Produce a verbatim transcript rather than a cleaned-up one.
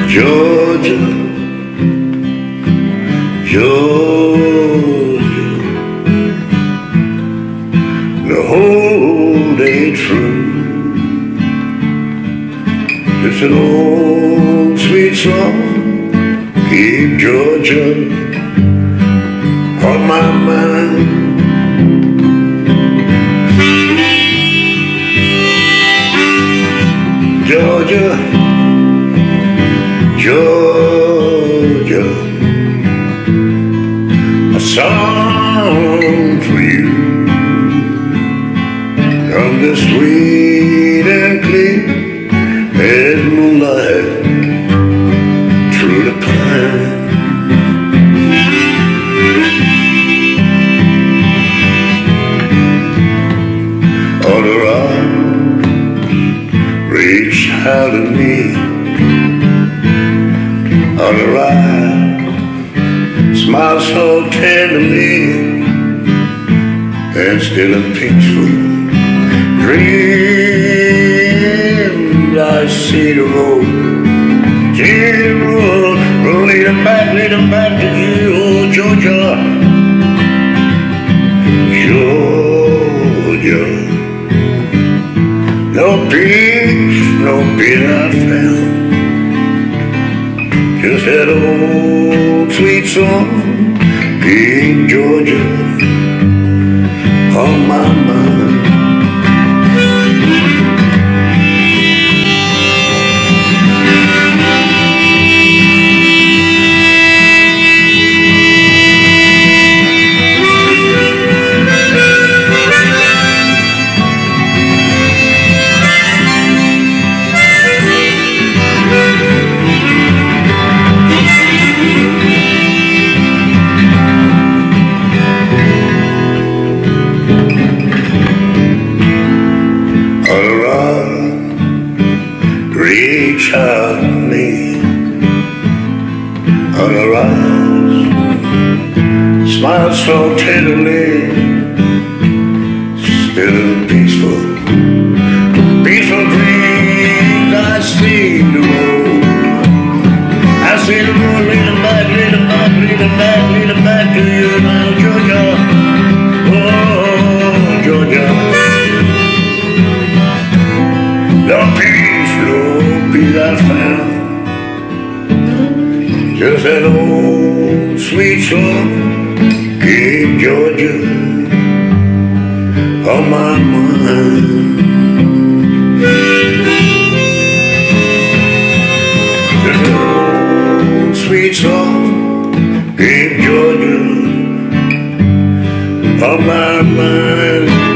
Georgia, Georgia, the whole day through. Just an old sweet song, keep Georgia on my mind. Georgia, Georgia, a song for you. Come this sweet and clear as moonlight through the pine. All the rock reach out to me. All the rock smile so tenderly, and still in peaceful dreams I see the road, see the road, road lead them back, lead them back to you, oh Georgia, Georgia. No peace, no peace I found, just that old sweet song, King Georgia, on my mind. Reach out to me on the rise, smile so tenderly, still peaceful, peaceful dreams I see the road, I see the road leading back, leading back, leading back, leading back to you now, Georgia, oh Georgia, no peace, no peace I found, just that old sweet song, King Georgia, on my mind. Just that old sweet song, King Georgia, on my mind.